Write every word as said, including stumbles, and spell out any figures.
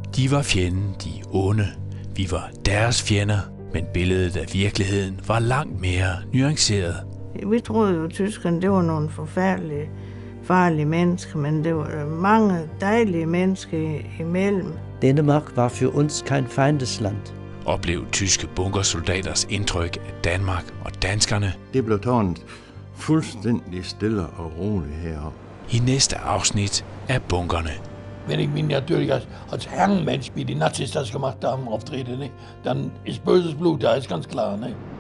De var fjenden, de onde. Vi var deres fjender, men billedet af virkeligheden var langt mere nuanceret. Vi troede jo, at tyskerne det var nogle forfærdelige, farlige mennesker, men det var mange dejlige mennesker imellem. Dänemark var für uns kein Feindesland. Oplev tyske bunkersoldaters indtryk af Danmark og danskerne. Det blev taget fuldstændig stille og roligt heroppe. I næste afsnit af Bunkerne. Wenn ich mich natürlich als, als Herrenmensch, wie die Nazis das gemacht haben, auftrete, ne, dann ist böses Blut, da ist ganz klar. Ne?